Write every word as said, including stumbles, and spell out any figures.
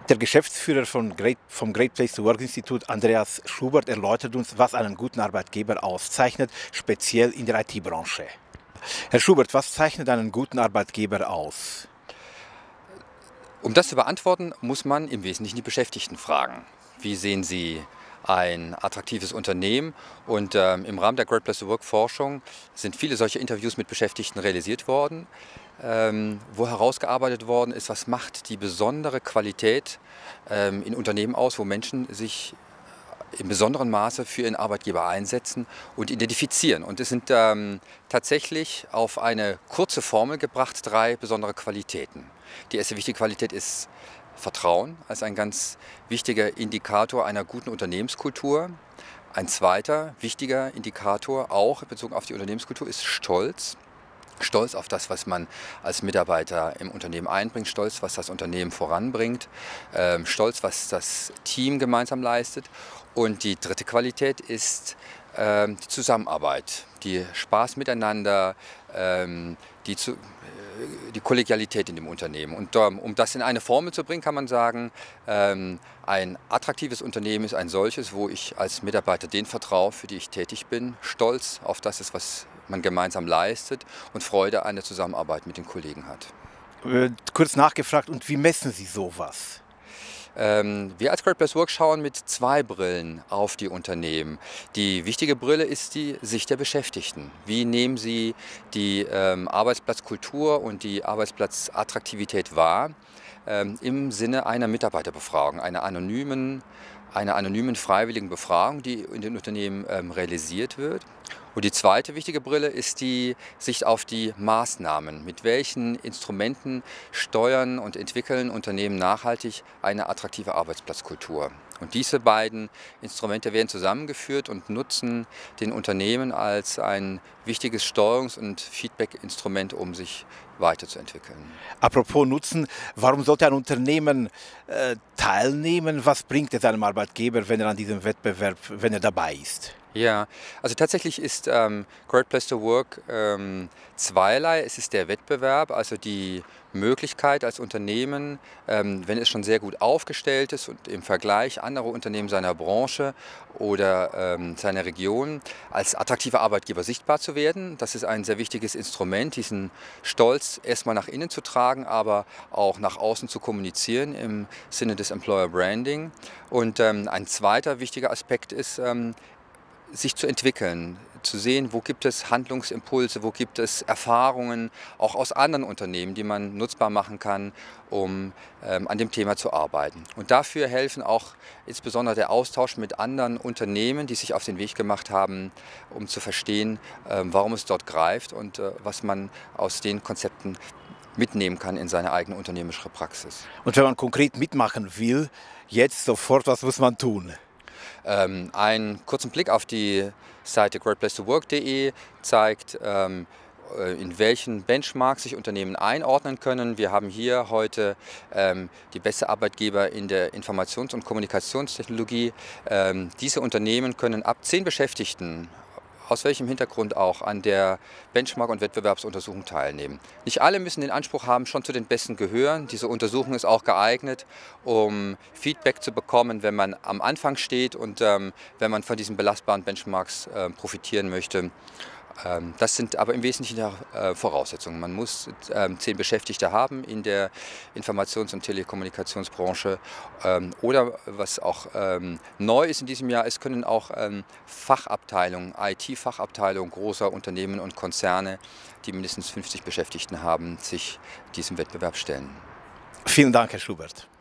Der Geschäftsführer von Great, vom Great Place to Work Institut, Andreas Schubert, erläutert uns, was einen guten Arbeitgeber auszeichnet, speziell in der I T-Branche. Herr Schubert, was zeichnet einen guten Arbeitgeber aus? Um das zu beantworten, muss man im Wesentlichen die Beschäftigten fragen. Wie sehen sie ein attraktives Unternehmen? Und ähm, im Rahmen der Great Place to Work Forschung sind viele solche Interviews mit Beschäftigten realisiert worden, ähm, wo herausgearbeitet worden ist, was macht die besondere Qualität ähm, in Unternehmen aus, wo Menschen sich in besonderem Maße für ihren Arbeitgeber einsetzen und identifizieren. Und es sind ähm, tatsächlich auf eine kurze Formel gebracht drei besondere Qualitäten. Die erste wichtige Qualität ist Vertrauen als ein ganz wichtiger Indikator einer guten Unternehmenskultur. Ein zweiter wichtiger Indikator, auch bezogen auf die Unternehmenskultur, ist Stolz. Stolz auf das, was man als Mitarbeiter im Unternehmen einbringt, stolz, was das Unternehmen voranbringt, ähm, stolz, was das Team gemeinsam leistet. Und die dritte Qualität ist ähm, die Zusammenarbeit, die Spaß miteinander, ähm, die, zu, äh, die Kollegialität in dem Unternehmen. Und ähm, um das in eine Formel zu bringen, kann man sagen, ähm, ein attraktives Unternehmen ist ein solches, wo ich als Mitarbeiter den vertraue, für die ich tätig bin, stolz auf das ist, was man gemeinsam leistet und Freude an der Zusammenarbeit mit den Kollegen hat. Äh, kurz nachgefragt, und wie messen Sie sowas? Ähm, wir als Great Place to Work schauen mit zwei Brillen auf die Unternehmen. Die wichtige Brille ist die Sicht der Beschäftigten. Wie nehmen sie die ähm, Arbeitsplatzkultur und die Arbeitsplatzattraktivität wahr ähm, im Sinne einer Mitarbeiterbefragung, einer anonymen, einer anonymen freiwilligen Befragung, die in den Unternehmen ähm, realisiert wird. Und die zweite wichtige Brille ist die Sicht auf die Maßnahmen. Mit welchen Instrumenten steuern und entwickeln Unternehmen nachhaltig eine attraktive Arbeitsplatzkultur? Und diese beiden Instrumente werden zusammengeführt und nutzen den Unternehmen als ein wichtiges Steuerungs- und Feedback-Instrument, um sich weiterzuentwickeln. Apropos Nutzen, warum sollte ein Unternehmen äh, teilnehmen? Was bringt es einem Arbeitgeber, wenn er an diesem Wettbewerb, wenn er dabei ist? Ja, also tatsächlich ist ähm, Great Place to Work ähm, zweierlei. Es ist der Wettbewerb, also die Möglichkeit als Unternehmen, ähm, wenn es schon sehr gut aufgestellt ist und im Vergleich andere Unternehmen seiner Branche oder ähm, seiner Region als attraktiver Arbeitgeber sichtbar zu werden. Das ist ein sehr wichtiges Instrument, diesen Stolz erstmal nach innen zu tragen, aber auch nach außen zu kommunizieren im Sinne des Employer Branding. Und ähm, ein zweiter wichtiger Aspekt ist, ähm, sich zu entwickeln, zu sehen, wo gibt es Handlungsimpulse, wo gibt es Erfahrungen, auch aus anderen Unternehmen, die man nutzbar machen kann, um ähm, an dem Thema zu arbeiten. Und dafür helfen auch insbesondere der Austausch mit anderen Unternehmen, die sich auf den Weg gemacht haben, um zu verstehen, ähm, warum es dort greift und äh, was man aus den Konzepten mitnehmen kann in seine eigene unternehmerische Praxis. Und wenn man konkret mitmachen will, jetzt sofort, was muss man tun? Ähm, einen kurzen Blick auf die Seite great place to work punkt de zeigt, ähm, in welchen Benchmarks sich Unternehmen einordnen können. Wir haben hier heute ähm, die beste Arbeitgeber in der Informations- und Kommunikationstechnologie. Ähm, diese Unternehmen können ab zehn Beschäftigten, aus welchem Hintergrund auch, an der Benchmark- und Wettbewerbsuntersuchung teilnehmen. Nicht alle müssen den Anspruch haben, schon zu den Besten gehören. Diese Untersuchung ist auch geeignet, um Feedback zu bekommen, wenn man am Anfang steht und ähm, wenn man von diesen belastbaren Benchmarks äh, profitieren möchte. Ähm, das sind aber im Wesentlichen äh, Voraussetzungen. Man muss ähm, zehn Beschäftigte haben in der Informations- und Telekommunikationsbranche. Ähm, oder was auch ähm, neu ist in diesem Jahr, es können auch ähm, Fachabteilungen, I T-Fachabteilungen großer Unternehmen und Konzerne, die mindestens fünfzig Beschäftigten haben, sich diesem Wettbewerb stellen. Vielen Dank, Herr Schubert.